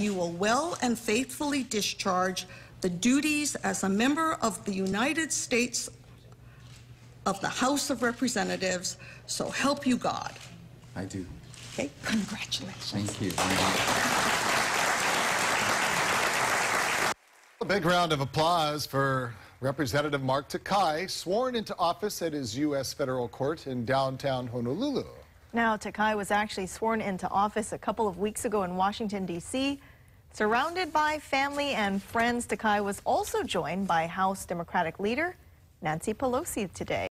you will well and faithfully discharge the duties as a member of the United States of the House of Representatives, so help you God. I do. Okay, congratulations. Thank you. A big round of applause for Representative Mark Takai, sworn into office at his U.S. federal court in downtown Honolulu. Now, Takai was actually sworn into office a couple of weeks ago in Washington, D.C. Surrounded by family and friends, Takai was also joined by House Democratic leader Nancy Pelosi today.